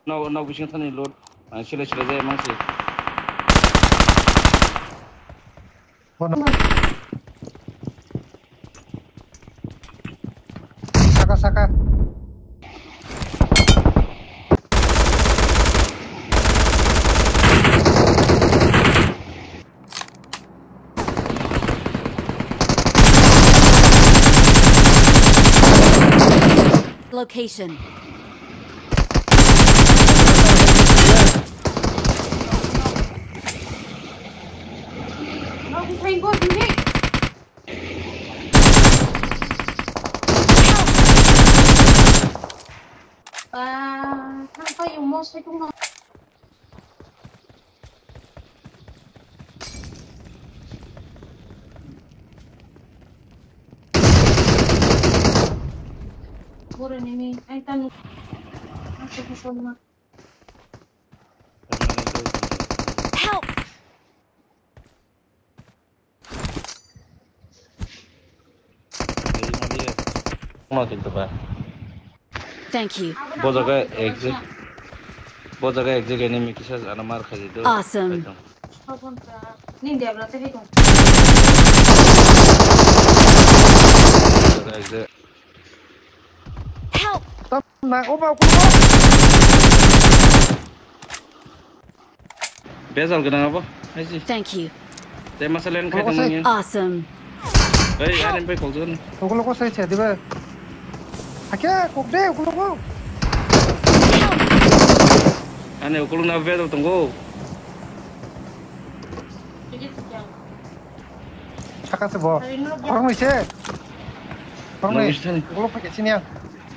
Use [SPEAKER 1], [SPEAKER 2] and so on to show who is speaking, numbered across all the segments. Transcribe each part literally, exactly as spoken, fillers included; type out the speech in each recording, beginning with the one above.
[SPEAKER 1] Now, now we should turn in load. And she let you say, Mansi.
[SPEAKER 2] Saka saka.
[SPEAKER 3] Location.
[SPEAKER 4] Ah, apa yung most itong mga Bura ni mi ay tanong ako ko na
[SPEAKER 3] Help! Thank you.
[SPEAKER 1] बहुत जगह exit बहुत जगह exit enemy के साथ आना मार खा दो
[SPEAKER 3] Awesome.
[SPEAKER 4] नहीं देवला ते को
[SPEAKER 1] exit
[SPEAKER 3] Help!
[SPEAKER 2] Tao na opa ko.
[SPEAKER 1] बेजल के ना apa ऐसी
[SPEAKER 3] Thank you.
[SPEAKER 1] ते मसलन खाई दूँगी
[SPEAKER 3] Awesome.
[SPEAKER 1] ए यार इन पे कॉल कर
[SPEAKER 2] Ko ko sai che diba. Akya ko de ko ko.
[SPEAKER 1] अने उकलू ना बेजल तुमको
[SPEAKER 2] Saka se bo. Orang ni che. Orang ni.
[SPEAKER 1] Orang ni.
[SPEAKER 2] Ko pakai sini ya.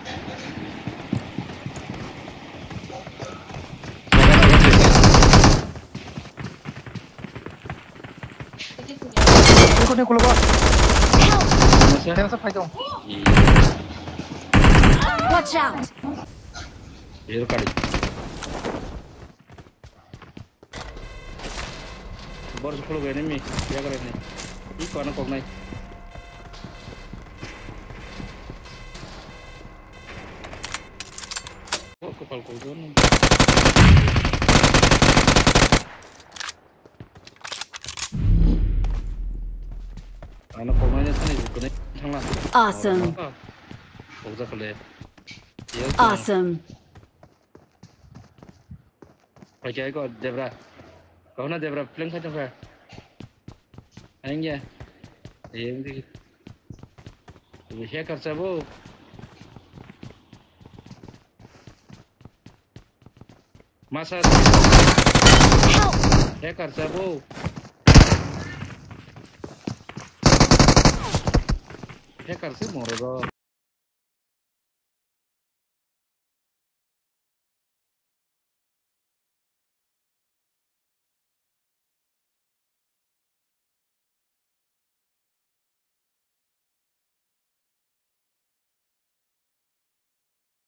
[SPEAKER 2] Ko ni ko lo.
[SPEAKER 1] मसा
[SPEAKER 2] Tengok sampai dong.
[SPEAKER 3] Watch out!
[SPEAKER 1] ये काड़ी बर्स खोलो गए नहीं क्या करें नहीं ये कौन कौन नहीं वो कपल को दो नहीं आना कौन नहीं था नहीं बुक नहीं चंगा
[SPEAKER 3] Awesome.
[SPEAKER 1] बहुत ज़्यादा ले
[SPEAKER 3] Awesome.
[SPEAKER 1] Okay, go, Debra. Go na, Debra. Pleng ka tayo. Ayan ya. Ayan di. Bisa kerja bu. Masa. Bisa kerja bu. Bisa kerja mau rego.